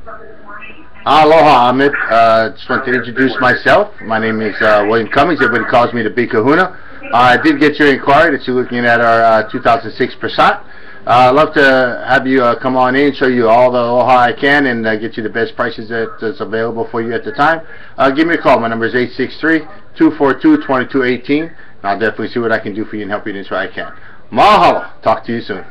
Aloha, Ahmed. Just want to introduce myself. My name is William Cummings. Everybody calls me the Big Kahuna. I did get your inquiry that you're looking at our 2006 Passat. I'd love to have you come on in, show you all the Aloha I can, and get you the best prices that's available for you at the time. Give me a call. My number is 863-242-2218. I'll definitely see what I can do for you and help you in this way I can. Mahalo. Talk to you soon.